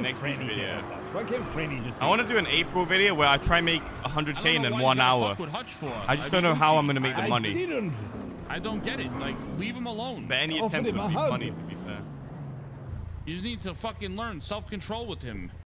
next week's video. Why can't Franny just? I want to do an April video where I try and make 100K in 1 hour. I just don't know how I'm gonna make the money. I don't get it. Like, leave him alone. But any attempt would be funny, to be fair. You just need to fucking learn self-control with him.